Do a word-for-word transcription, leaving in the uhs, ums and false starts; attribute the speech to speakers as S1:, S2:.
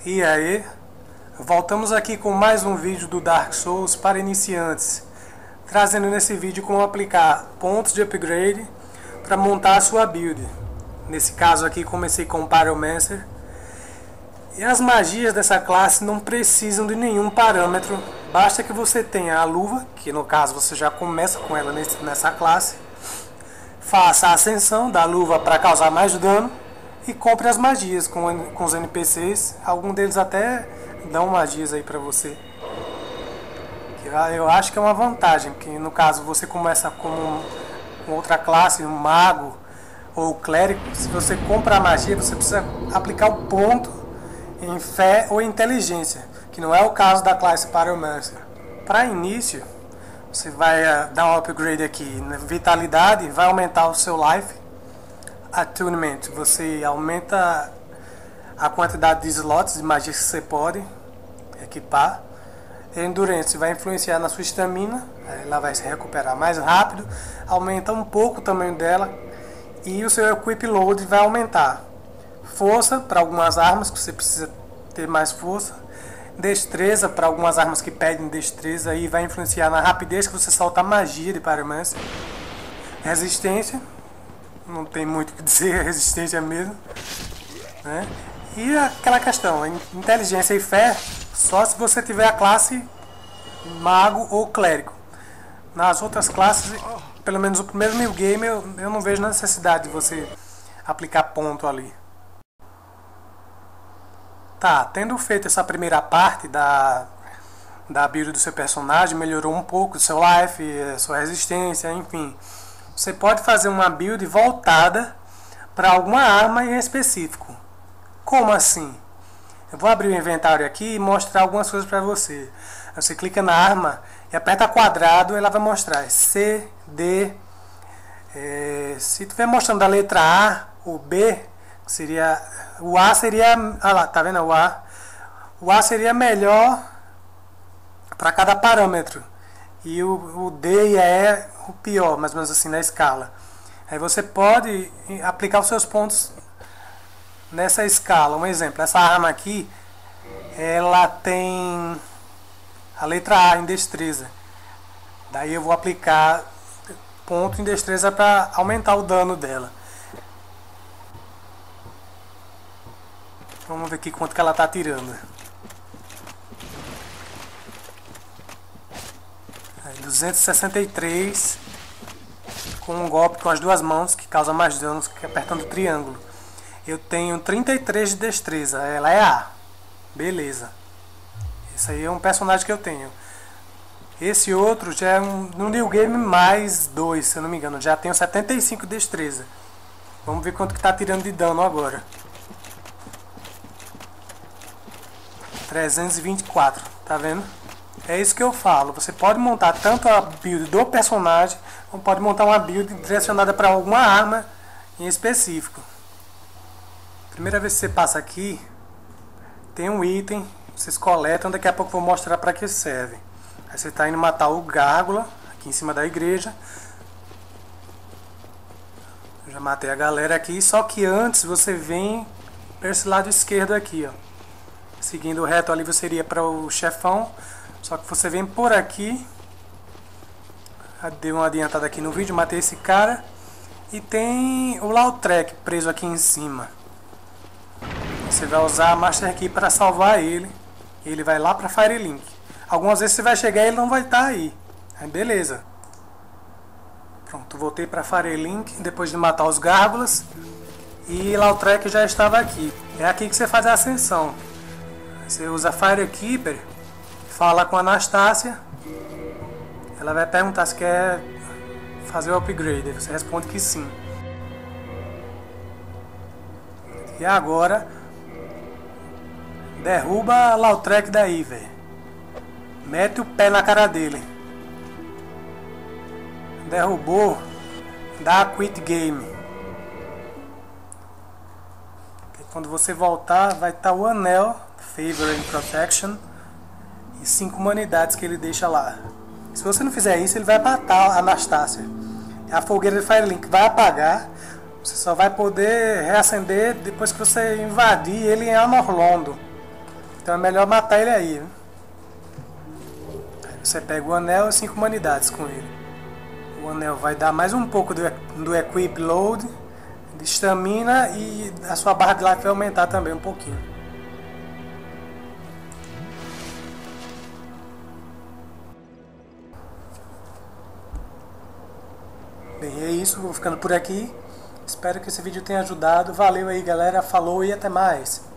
S1: E aí, voltamos aqui com mais um vídeo do Dark Souls para iniciantes, trazendo nesse vídeo como aplicar pontos de upgrade para montar a sua build. Nesse caso aqui comecei com o Pyromancer. E as magias dessa classe não precisam de nenhum parâmetro, basta que você tenha a luva, que no caso você já começa com ela nessa classe, faça a ascensão da luva para causar mais dano e compre as magias com, com os N P Cs. Alguns deles até dão magias aí pra você. Eu acho que é uma vantagem, porque no caso você começa com outra classe, um mago ou clérigo. Se você compra a magia, você precisa aplicar o ponto em fé ou inteligência, que não é o caso da classe Pyromancer. Para início, você vai dar um upgrade aqui na vitalidade, vai aumentar o seu life. Attunement, você aumenta a quantidade de slots de magias que você pode equipar. Endurance vai influenciar na sua estamina, ela vai se recuperar mais rápido, aumenta um pouco o tamanho dela. E o seu equip load vai aumentar. Força para algumas armas que você precisa ter mais força. Destreza para algumas armas que pedem destreza, e vai influenciar na rapidez que você solta a magia de Pyromancer. Resistência, não tem muito o que dizer, resistência mesmo, né? E aquela questão, inteligência e fé, só se você tiver a classe mago ou clérigo. Nas outras classes, pelo menos o primeiro new game, eu, eu não vejo necessidade de você aplicar ponto ali. Tá, tendo feito essa primeira parte da, da build do seu personagem, melhorou um pouco o seu life, sua resistência, enfim. Você pode fazer uma build voltada para alguma arma em específico. Como assim? Eu vou abrir o inventário aqui e mostrar algumas coisas para você. Você clica na arma e aperta quadrado, ela vai mostrar C, D. É, se estiver mostrando a letra A, o B, seria, o A seria, ah lá, tá vendo o A? O A seria melhor para cada parâmetro. E o, o D e a E o pior, mais ou menos assim na escala. Aí você pode aplicar os seus pontos nessa escala. Um exemplo, essa arma aqui, ela tem a letra A em destreza. Daí eu vou aplicar ponto em destreza para aumentar o dano dela. Vamos ver aqui quanto que ela está tirando. duzentos e sessenta e três com um golpe com as duas mãos que causa mais danos que apertando o triângulo. Eu tenho trinta e três de destreza, ela é A. Beleza. Esse aí é um personagem que eu tenho. Esse outro já é um, no new game mais dois, se eu não me engano. Já tenho setenta e cinco de destreza. Vamos ver quanto que está tirando de dano agora. trezentos e vinte e quatro, tá vendo? É isso que eu falo, você pode montar tanto a build do personagem, como pode montar uma build direcionada para alguma arma em específico. Primeira vez que você passa aqui, tem um item, vocês coletam, daqui a pouco eu vou mostrar para que serve. Aí você está indo matar o Gárgula, aqui em cima da igreja. Eu já matei a galera aqui, só que antes você vem para esse lado esquerdo aqui, ó. Seguindo reto ali você iria para o chefão. Só que você vem por aqui. Dei uma adiantada aqui no vídeo, matei esse cara. E tem o Lautrec preso aqui em cima. Você vai usar a Master Key para salvar ele. Ele vai lá para Firelink. Algumas vezes você vai chegar e ele não vai estar aí. Aí beleza. Pronto, voltei para Firelink depois de matar os Gárgulas. E Lautrec já estava aqui. É aqui que você faz a ascensão. Você usa Firekeeper. Fala com a Anastácia. Ela vai perguntar se quer fazer o upgrade. Você responde que sim. E agora, derruba Lautrec daí, velho. Mete o pé na cara dele. Derrubou. Dá quit game. E quando você voltar, vai estar o anel Favor and Protection e cinco humanidades que ele deixa lá. Se você não fizer isso, ele vai matar a Anastácia. A fogueira de Firelink vai apagar. Você só vai poder reacender depois que você invadir ele em Anorlondo. Então é melhor matar ele aí, né? Aí você pega o anel e cinco humanidades com ele. O anel vai dar mais um pouco do, do Equip Load, de estamina, e a sua barra de life vai aumentar também um pouquinho. Bem, é isso, vou ficando por aqui. Espero que esse vídeo tenha ajudado. Valeu aí, galera. Falou e até mais.